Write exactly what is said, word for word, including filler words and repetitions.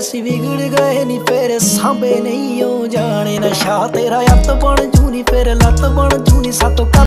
ਅਸੀਂ ਵਿਗੜ ਗਏ ਨੀ ਫੇਰ ਸਾਂਭੇ ਨਹੀਂ ਉਹ ਜਾਣੇ। ਨਸ਼ਾ ਤੇਰਾ ਅੱਤ ਬਣ ਜੂ ਨੀ ਫੇਰ ਲੱਤ ਬਣ ਜੂ ਨੀ ਸਾਤੋਂ।